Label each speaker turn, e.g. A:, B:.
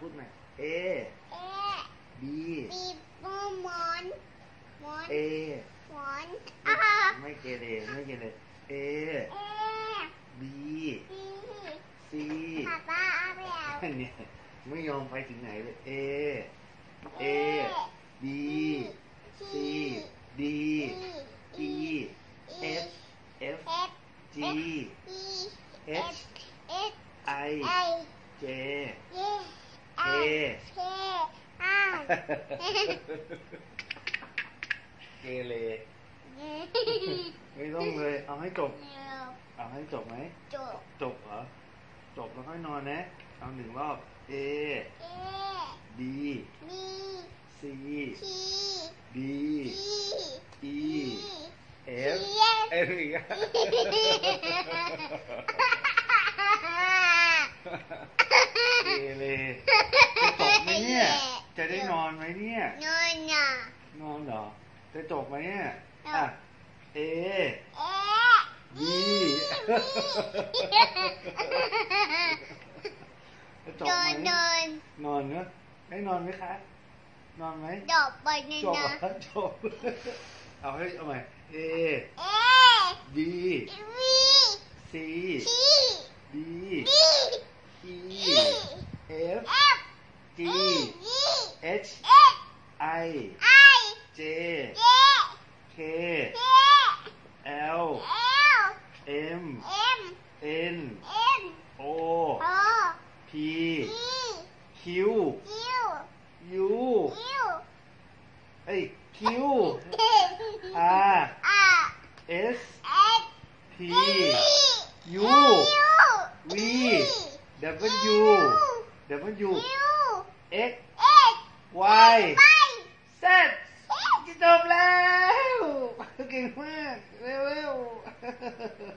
A: พูดใหม่ A B
B: หมอน
A: A
B: หมอน
A: ไม่เกเรA B C
B: ป้าป้าเอาไปแล้ว
A: เนี่ยไม่ยอมไปถึงไหนเลย A B C D E F G H I J K เกเรไม่ต้องเลยเอาให้จบไหมจบเหรอจบแล้วค่อยนอนนะเอาหนึ่งรอบ A B C D E F อีกเกเรจะจบไหมเนี่ยจะได้นอนไหมเนี่ยนอนเหรอจะจบไหมเนี่ยอ่ะ A B จะจบไหมนอนเนอะให้นอนไหมคะนอนไหม
B: จบไปนี่นะ
A: จบเอาใหม่ A B C D E F G H I J K L M N O P Q U Q R S T U V W X Y Z จบแล้วเก่งมากเร็ว